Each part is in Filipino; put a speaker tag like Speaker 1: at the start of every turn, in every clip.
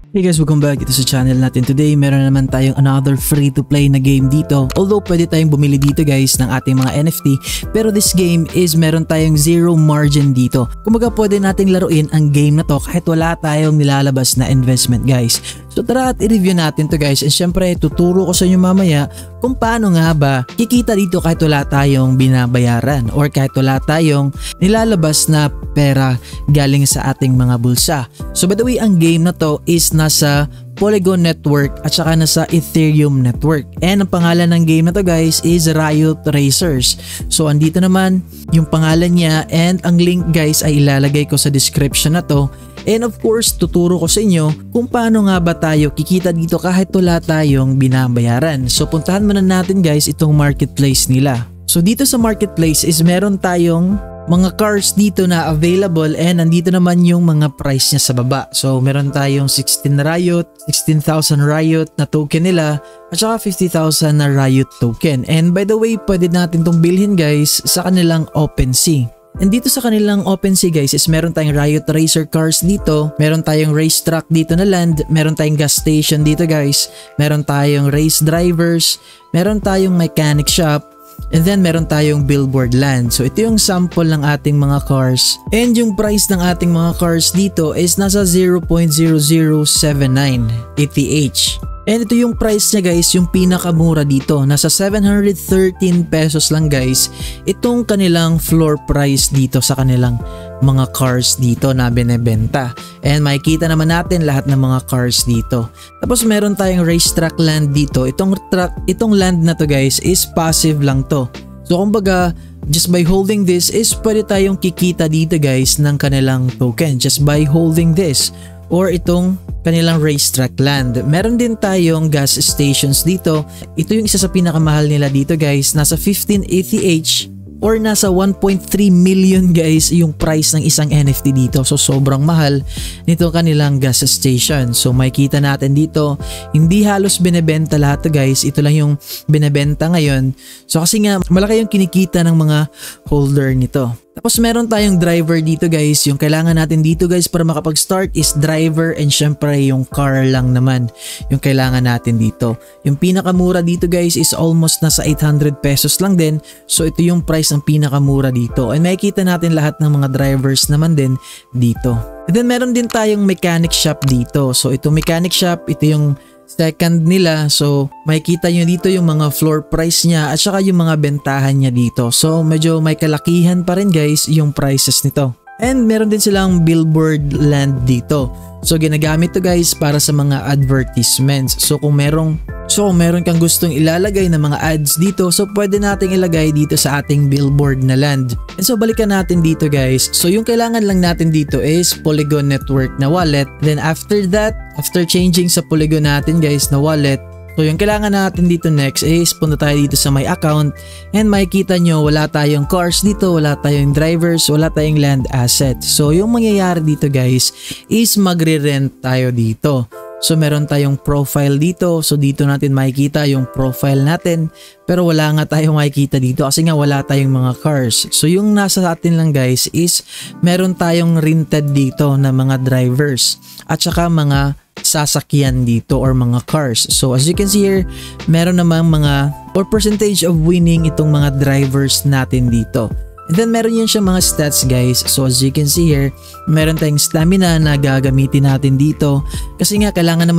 Speaker 1: Hey guys, welcome back ito sa channel natin. Today, meron naman tayong another free-to-play na game dito. Although, pwede tayong bumili dito guys ng ating mga NFT. Pero this game is meron tayong zero margin dito. Kumbaga, pwede nating laruin ang game na to kahit wala tayong nilalabas na investment guys. So tara at i-review natin to guys. And syempre, tuturo ko sa inyo mamaya kung paano nga ba kikita dito kahit wala tayong binabayaran or kahit wala tayong nilalabas na pera galing sa ating mga bulsa. So by the way, ang game na to is nasa Polygon Network at saka nasa Ethereum Network. And ang pangalan ng game na to guys is Riot Racers. So andito naman yung pangalan niya and ang link guys ay ilalagay ko sa description na to. And of course, tuturo ko sa inyo kung paano nga ba tayo kikita dito kahit wala tayong binabayaran. So puntahan muna natin guys itong marketplace nila. So dito sa marketplace is meron tayong mga cars dito na available and nandito naman yung mga price niya sa baba. So meron tayong 16 Riot, 16,000 Riot na token nila at saka 50,000 na Riot token. And by the way, pwede natin tong bilhin guys sa kanilang OpenSea. And dito sa kanilang OpenSea guys is meron tayong Riot Racer cars dito, meron tayong racetrack dito na land, meron tayong gas station dito guys, meron tayong race drivers, meron tayong mechanic shop, and then meron tayong billboard land. So ito yung sample ng ating mga cars. And yung price ng ating mga cars dito is nasa 0.0079 ETH. And ito yung price niya guys, yung pinakamura dito. Nasa 713 pesos lang guys. Itong kanilang floor price dito sa kanilang mga cars dito na binebenta. And makikita naman natin lahat ng mga cars dito. Tapos meron tayong racetrack land dito. Itong land na to guys is passive lang to. So kumbaga, just by holding this is pwede tayong kikita dito guys ng kanilang token. Just by holding this. Or itong kanilang racetrack land. Meron din tayong gas stations dito. Ito yung isa sa pinakamahal nila dito guys. Nasa 15 ETH or nasa 1.3 million guys yung price ng isang NFT dito. So sobrang mahal nito kanilang gas station. So makikita natin dito, hindi halos binebenta lahat to guys. Ito lang yung binebenta ngayon. So kasi nga malaki yung kinikita ng mga holder nito. Tapos meron tayong driver dito guys. Yung kailangan natin dito guys para makapag-start is driver and syempre yung car lang naman yung kailangan natin dito. Yung pinakamura dito guys is almost nasa 800 pesos lang din. So ito yung price ng pinakamura dito. And makikita natin lahat ng mga drivers naman din dito. And then meron din tayong mechanic shop dito. So itong mechanic shop, ito yung second nila. So makikita nyo dito yung mga floor price niya at saka yung mga bentahan niya dito. So medyo may kalakihan pa rin guys yung prices nito. And meron din silang billboard land dito. So ginagamit to guys para sa mga advertisements. So kung meron kang gustong ilalagay ng mga ads dito, so pwede nating ilagay dito sa ating billboard na land. And so balikan natin dito guys. So yung kailangan lang natin dito is Polygon Network na wallet. Then after that, after changing sa Polygon natin guys na wallet, so yung kailangan natin dito next is punta tayo dito sa my account and makikita nyo wala tayong cars dito, wala tayong drivers, wala tayong land assets. So yung mangyayari dito guys is magre-rent tayo dito. So meron tayong profile dito. So dito natin makikita yung profile natin. Pero wala nga tayong makikita dito kasi nga wala tayong mga cars. So yung nasa atin lang guys is meron tayong rented dito na mga drivers at saka mga sasakyan dito or mga cars. So as you can see here, meron namang mga or percentage of winning itong mga drivers natin dito. And then meron yan siya mga stats guys. So as you can see here, meron tayong stamina na gagamitin natin dito. Kasi nga kailangan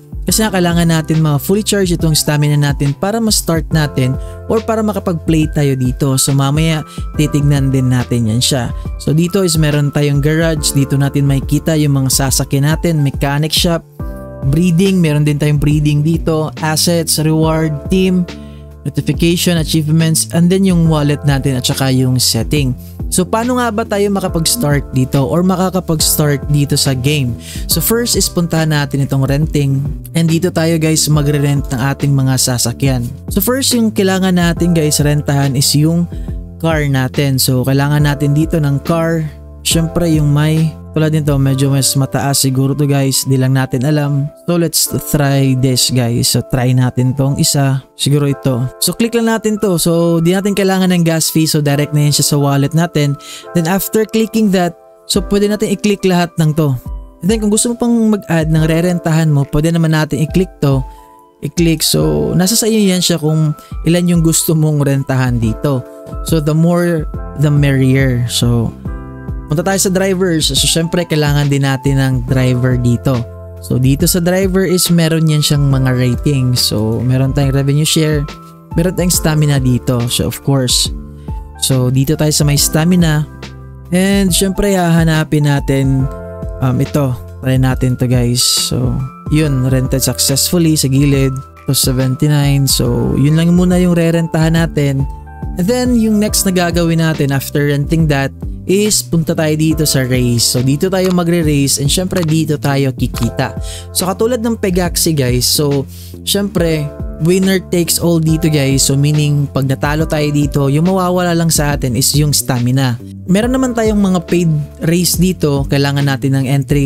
Speaker 1: natin fully charge itong stamina natin para ma-start natin or para makapag-play tayo dito. So mamaya titignan din natin yan siya. So dito is meron tayong garage. Dito natin makikita yung mga sasakyan natin, mechanic shop, breeding, meron din tayong breeding dito, assets, reward, team, notification, achievements, and then yung wallet natin at saka yung setting. So paano nga ba tayo makapag-start dito or makakapag-start dito sa game? So first is puntahan natin itong renting and dito tayo guys magre-rent ng ating mga sasakyan. So first yung kailangan natin guys rentahan is yung car natin. So kailangan natin dito ng car. Syempre yung may tulad nito medyo mas mataas siguro to guys, di lang natin alam. So let's try this guys. So try natin tong isa, siguro ito. So click lang natin to. So di natin kailangan ng gas fee, so direct na yan siya sa wallet natin. Then after clicking that, so pwede natin i-click lahat ng to. And then kung gusto mo pang mag-add ng rerentahan mo, pwede naman natin i-click to. I-click. So nasa sa iyo yan siya kung ilan yung gusto mong rentahan dito. So the more the merrier. So punta tayo sa drivers. So syempre kailangan din natin ng driver dito. So dito sa driver is meron yan siyang mga ratings. So meron tayong revenue share. Meron tayong stamina dito. So of course. So dito tayo sa may stamina. And syempre hahanapin natin ito, try natin to guys. So, yun, rented successfully sa gilid. So, 79. So, yun lang muna yung re-rentahan natin. And then, yung next na gagawin natin after renting that is punta tayo dito sa race. So, dito tayo magre-race and syempre dito tayo kikita. So, katulad ng Pegaxi guys. So, syempre, winner takes all dito guys. So, meaning, pag natalo tayo dito, yung mawawala lang sa atin is yung stamina. Meron naman tayong mga paid race dito. Kailangan natin ng entry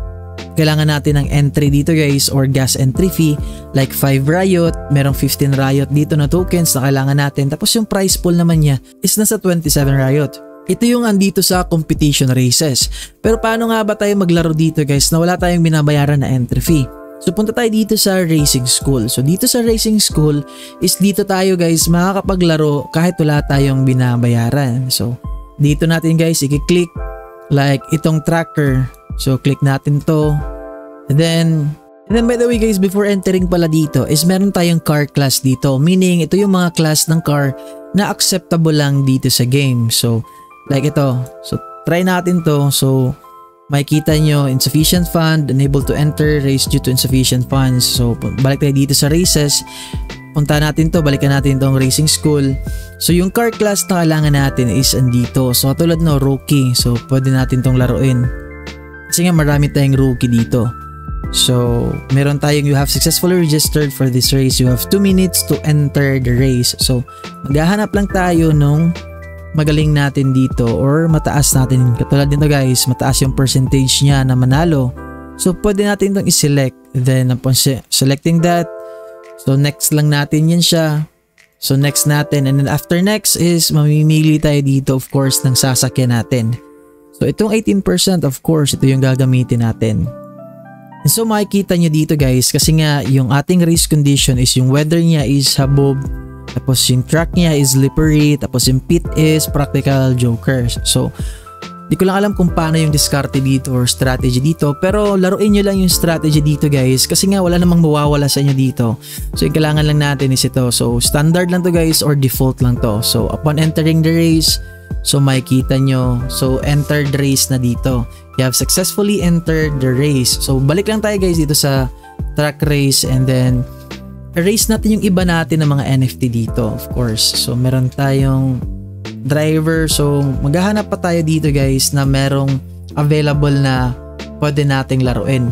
Speaker 1: dito guys or gas entry fee like 5 riot, merong 15 riot dito na tokens na kailangan natin. Tapos yung prize pool naman niya is nasa 27 riot. Ito yung andito sa competition races. Pero paano nga ba tayo maglaro dito guys na wala tayong binabayaran na entry fee? So punta tayo dito sa racing school. So dito sa racing school is dito tayo guys makakapaglaro kahit wala tayong binabayaran. So dito natin guys i-click like itong tracker. So click natin to. And then by the way guys, before entering pala dito is meron tayong car class dito. Meaning ito yung mga class ng car na acceptable lang dito sa game. So like ito. So try natin to. So makikita nyo insufficient fund, unable to enter, race due to insufficient funds. So balik tayo dito sa races. Punta natin to, balikan natin tong racing school. So yung car class na kailangan natin is andito. So katulad no, rookie. So pwede natin tong laruin. Kasi nga marami tayong rookie dito. So meron tayong you have successfully registered for this race. You have 2 minutes to enter the race. So maghahanap lang tayo nung magaling natin dito or mataas natin. Katulad nito guys, mataas yung percentage niya na manalo. So pwede natin itong i-select. Then upon selecting that, so next lang natin yan siya. So next natin, and then after next is mamimili tayo dito of course ng sasakyan natin. So itong 18% of course ito yung gagamitin natin. And so makikita nyo dito guys kasi nga yung ating race condition is yung weather niya is habog, tapos yung track niya is slippery, tapos yung pit is practical jokers. So di ko lang alam kung paano yung diskarte dito or strategy dito, pero laruin nyo lang yung strategy dito guys kasi nga wala namang mawawala sa inyo dito. So yung kailangan lang natin is ito. So standard lang to guys or default lang to. So upon entering the race, so makikita nyo, so enter the race na dito. You have successfully entered the race. So balik lang tayo guys dito sa track race and then erase natin yung iba natin ng mga NFT dito of course. So meron tayong driver. So maghahanap pa tayo dito guys na merong available na pwede nating laruin.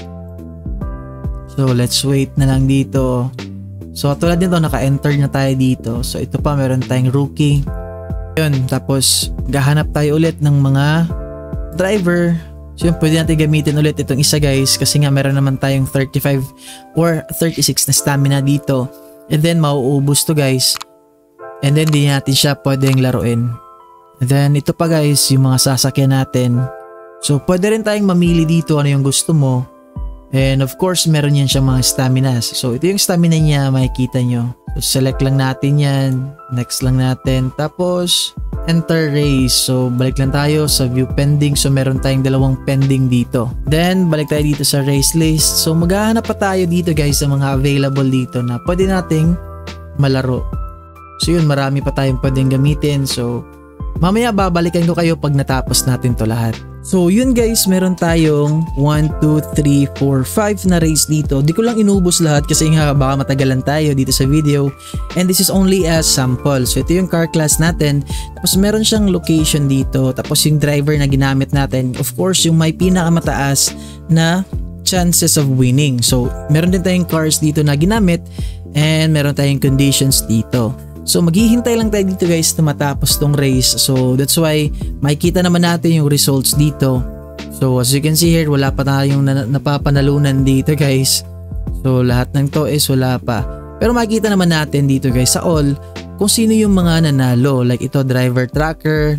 Speaker 1: So let's wait na lang dito. So tulad nito naka-enter na tayo dito. So ito pa meron tayong rookie. Yun, tapos gahanap tayo ulit ng mga driver. So yun, pwede natin gamitin ulit itong isa guys kasi nga meron naman tayong 35 or 36 na stamina dito. And then mauubos to guys. And then di natin siya pwedeng laruin. And then ito pa guys yung mga sasakyan natin. So pwede rin tayong mamili dito ano yung gusto mo. And of course meron yan siyang mga staminas. So ito yung stamina niya, makikita nyo. So select lang natin yan. Next lang natin. Tapos enter race. So balik lang tayo sa view pending. So meron tayong dalawang pending dito. Then balik tayo dito sa race list. So maghahanap pa tayo dito guys sa mga available dito na pwede nating malaro. So yun, marami pa tayong pwedeng gamitin. So mamaya babalikan ko kayo pag natapos natin to lahat. So yun guys, meron tayong 1, 2, 3, 4, 5 na race dito. Di ko lang inubos lahat kasi nga baka matagalan tayo dito sa video. And this is only a sample. So ito yung car class natin. Tapos meron siyang location dito. Tapos yung driver na ginamit natin. Of course, yung may pinakamataas na chances of winning. So meron din tayong cars dito na ginamit. And meron tayong conditions dito. So maghihintay lang tayo dito guys na matapos tong race. So that's why makikita naman natin yung results dito. So as you can see here, wala pa tayong napapanalunan dito guys. So lahat ng to is wala pa. Pero makikita naman natin dito guys sa all kung sino yung mga nanalo. Like ito driver tracker,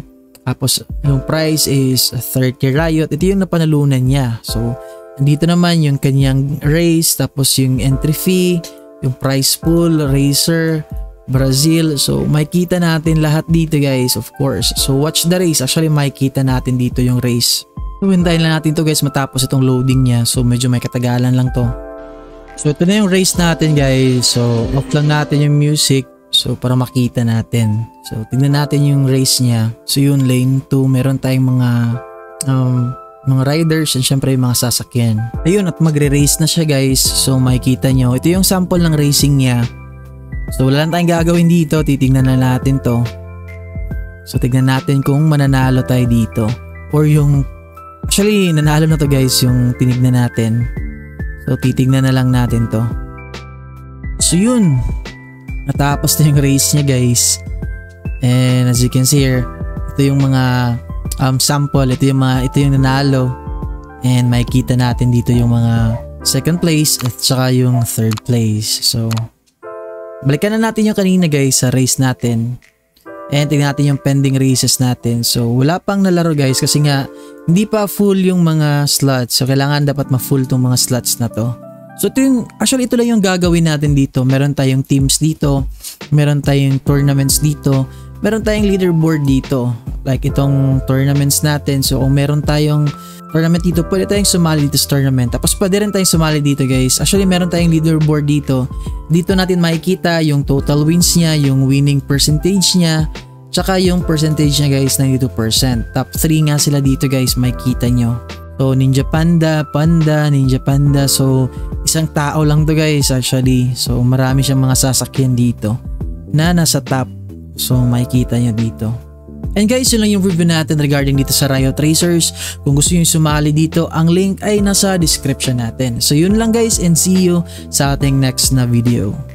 Speaker 1: Tapos yung prize is 30 riot. Ito yung napanalunan niya. So andito naman yung kanyang race, tapos yung entry fee, yung prize pool, racer, Brazil. So makikita natin lahat dito guys, of course. So watch the race. Actually makikita natin dito yung race. So hintayin lang natin to guys matapos itong loading niya. So medyo may katagalan lang to. So ito na yung race natin guys. So off lang natin yung music. So para makita natin. So tingnan natin yung race niya. So yun, lane 2, meron tayong mga riders and syempre yung mga sasakyan. Ayun, at magre-race na siya guys. So makikita nyo, ito yung sample ng racing niya. So wala lang tayong gagawin dito, titingnan na natin to. So tignan natin kung mananalo tayo dito. Or yung, actually nanalo na to guys yung tinignan natin. So titignan na lang natin to. So yun, natapos na yung race niya guys. And as you can see here, ito yung mga sample, ito yung nanalo. And makikita natin dito yung mga second place at saka yung third place. So balikan na natin yung kanina guys sa race natin. And tingnan natin yung pending races natin. So wala pang nalaro guys kasi nga hindi pa full yung mga slots. So kailangan dapat ma-full tong mga slots na to. So actually ito lang yung gagawin natin dito. Meron tayong teams dito, meron tayong tournaments dito, meron tayong leaderboard dito. Like itong tournaments natin. So kung meron tayong tournament dito, pwede tayong sumali dito sa tournament. Tapos pwede rin tayong sumali dito guys. Actually meron tayong leaderboard dito. Dito natin makikita yung total wins niya, yung winning percentage niya, tsaka yung percentage niya guys, 92%. Top 3 nga sila dito guys, makikita nyo. So Ninja Panda, Ninja Panda. So isang tao lang to guys actually. So marami siyang mga sasakyan dito na nasa top. So makikita nyo dito. And guys, yun lang yung review natin regarding dito sa Riot Racers. Kung gusto nyo sumali dito, ang link ay nasa description natin. So yun lang guys, and see you sa ating next na video.